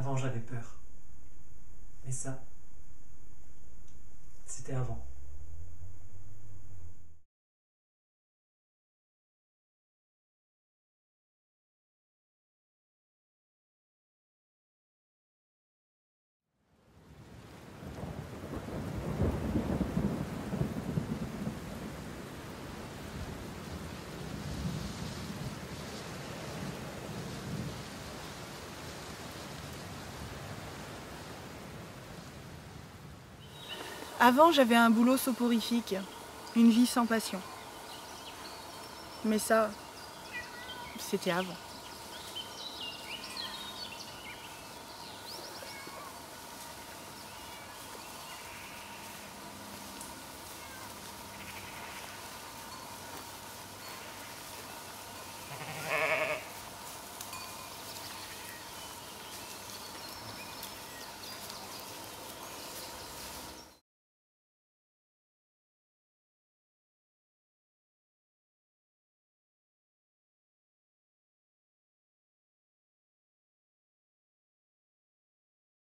Avant, j'avais peur. Mais ça, c'était avant. Avant, j'avais un boulot soporifique, une vie sans passion. Mais ça, c'était avant.